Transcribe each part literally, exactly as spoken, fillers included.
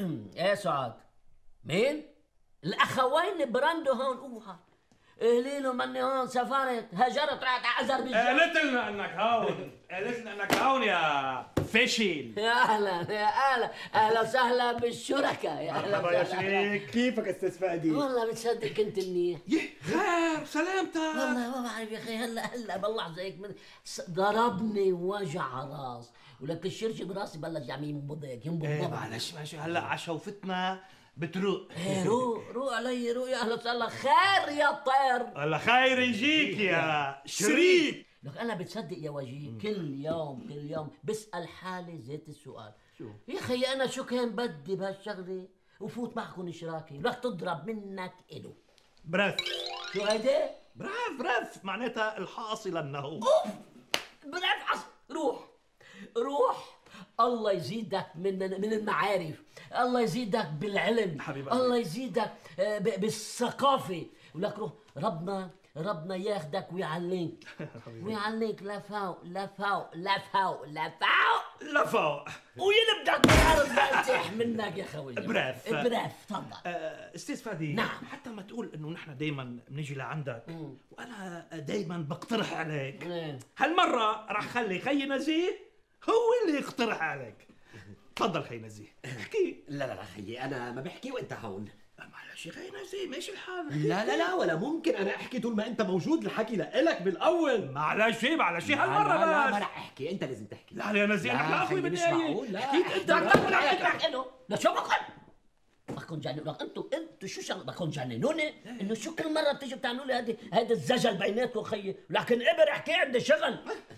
ايه سعاد؟ مين؟ الاخوين براندو هون. اوها قولي له مني هون سافرت هجرت رحت على اذربيجان. قالت لنا انك هون، قالت لنا انك هون يا فشل. يا اهلا يا اهلا اهلا وسهلا بالشركاء. يا اهلا مرحبا يا شريك. كيفك استاذ فادي؟ والله بتصدق كنت منيح. يه خير سلامتك. والله ما بعرف يا اخي هلا هلا باللحظه هيك من ضربني وجع راس ولك الشرشة براسي بلش عم ينبض هيك ينبض. ايه معلش معلش هلا عشوفتنا بتروق. ايه روق روق علي روق. يا اهلا وسهلا. خير يا طير. الله خير يجيك يا شريك. لك انا بتصدق يا وجيه كل يوم كل يوم بسال حالي زيت السؤال، شو يا اخي انا شو كان بدي بهالشغله وفوت معكم شراكه لك تضرب منك الو. برف. شو هيدي؟ برف برف معناتها الحاصل انه اوف برف عص. روح روح الله يزيدك من من المعارف، الله يزيدك بالعلم، حبيب الله يزيدك بالثقافه. ولك روح ربنا ربنا ياخدك ويعليك ويعليك لفوق لفوق لفوق لفوق لفوق ويلبدك بالارض بلتح منك يا خوي. برف برف تفضل. آه، استاذ فادي. نعم. حتى ما تقول انه نحن دائما بنيجي لعندك مم. وانا دائما بقترح عليك مم. هالمره رح خلي خي نزيه هو اللي يقترح عليك. تفضل خي نزيه احكي. لا لا لا خيي انا ما بحكي وانت هون. معلش يا خي نزيه ماشي الحال. لا لا لا ولا ممكن انا احكي طول ما انت موجود. الحكي لإلك بالاول. معلش معلش هالمره لا لا بس. ما رح احكي انت لازم تحكي. لا يا نزيه نحن اخوي مش معقول. لا حكيت انت بدك له. لا شو بكون بكون جنن. لك انتوا انتوا شو شغل بكون جننوني انه شو كل مره بتيجوا بتعملوا لي هذه هذا الزجل بيناتكم خيي. لكن ابر احكي عندي شغل.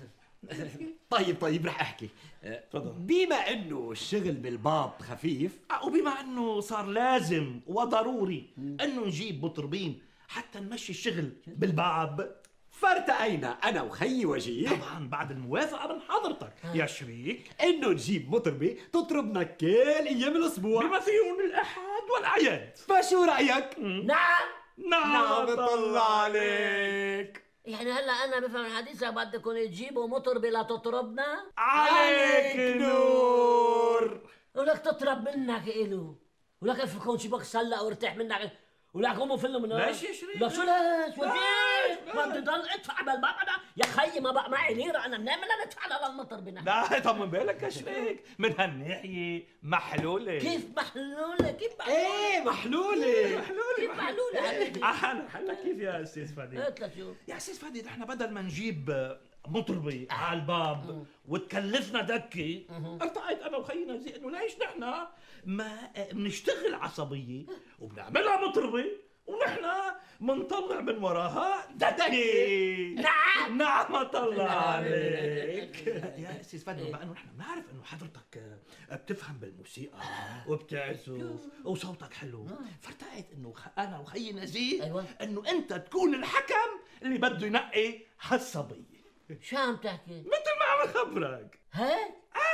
طيب طيب رح احكي. تفضل. بما انه الشغل بالباب خفيف وبما انه صار لازم وضروري انه نجيب مطربين حتى نمشي الشغل بالباب، فارتقينا انا وخيي وجيه طبعا بعد الموافقه من حضرتك يا شريك انه نجيب مطربه تطربنا كل ايام الاسبوع بما فيهم الاحد والاعياد. فشو رايك؟ نعم نعم بطلع عليك. يعني هلا انا بفهم الحديث بدكم تجيبوا مطربه لتطربنا؟ عليك نور. ولك تطرب منك الو ولك افكون شي بك سلق وارتاح منك ولك قوموا فلوا من هون. ماشي يا شريك. لا شو ليش وجيه ما بدي ضل ادفع بالباب. انا يا خيي ما بقى معي ليره انا منين بدنا ندفع للمطربه نحن؟ لا طمن بالك يا شريك من هالناحيه محلوله. كيف محلوله؟ كيف محلوله؟ ايه محلوله محلوله كيف محلوله حبيبي؟ احنا حنا كيف يا استاذ فادي؟ قلت لك شو؟ يا استاذ فادي نحن بدل ما نجيب مطربه على الباب وتكلفنا دكه، ارتقيت انا وخينا زي انه ليش نحن ما بنشتغل عصبيه وبنعملها مطربه ونحن منطلع من وراها دكه. نعم نعم اطلع عليك. يا استاذ فادي بما انه نحن بنعرف انه حضرتك بتفهم بالموسيقى وبتعزف وصوتك حلو، فارتقيت انه انا وخيي نزيه أيوة. انه انت تكون الحكم اللي بده ينقي هالصبيه. شو عم تحكي؟ مثل ما عم خبرك هيك؟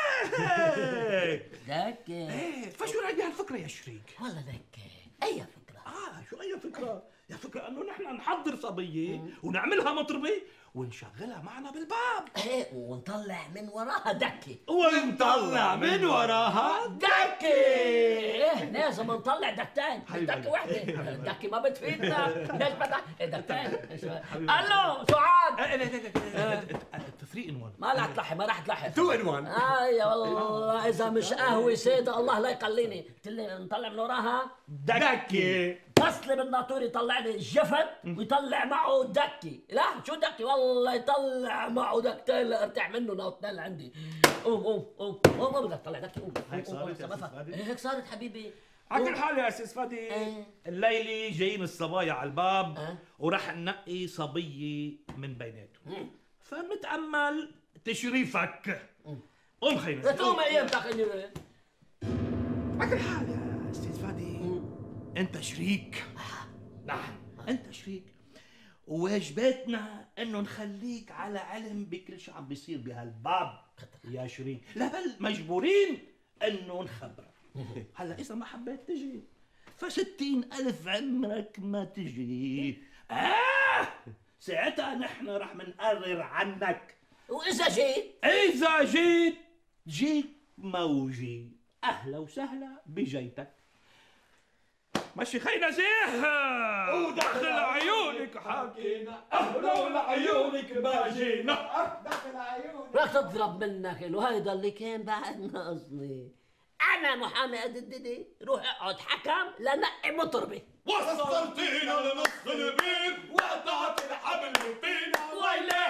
هيك. دك ايه فشو رايك بهالفكره يا شريك؟ والله دك اي فكره. اه شو اي فكره؟ يا فكره انه نحن نحضر صبيه ونعملها مطربه ونشغلها معنا بالباب. ايه ونطلع من وراها دكه ونطلع من وراها دكه. ايه لازم نطلع دكتين مش حبيبي. دكه وحده. دكه ما بتفيدنا. ليش بدك إيه دكتين؟ الو سعاد ثلاثة إن واحد. ما رح تلحي ما رح تلحي. تو ان وان. اي والله اذا مش قهوه سيده الله لا يقليني. قلت لي نطلع من وراها دكه. بس اللي بالناطور يطلع لي الجفت ويطلع معه دكي. لا شو دكي والله يطلع معه دكتين لارتاح منه ناوتين عندي. قوم قوم قوم قوم ما بدك تطلع دكي. قوم هيك قوم، صارت قوم، يا قوم. أستاذ فادي؟ هيك صارت حبيبي. على كل حال يا استاذ فادي إيه. الليله جايين الصبايا على الباب أه. ورح ننقي صبيه من بيناتهم، فنتامل تشريفك. قوم خينا تقوم ايامتك اني على كل حال يا استاذ فادي انت شريك. نعم انت شريك وواجباتنا انه نخليك على علم بكل شيء عم بيصير بهالباب يا شريك. لا بل مجبورين انه نخبرك. هلا اذا ما حبيت تجي فستين الف عمرك ما تجي. آه ساعتها نحن رح منقرر عنك. واذا جيت اذا جيت جيت موجي اهلا وسهلا بجيتك. ماشي خي نزيه ودخل عيونك حكينا اهلا ولعيونك ما جينا. دخل عيونك راح تضرب منك له، هيدا اللي كان بعد ناقصني. انا محامي قد الددي، روح اقعد حكم لنقي مطربي. وصلتينا لنص البيت وقطعت الحبل فينا ويلي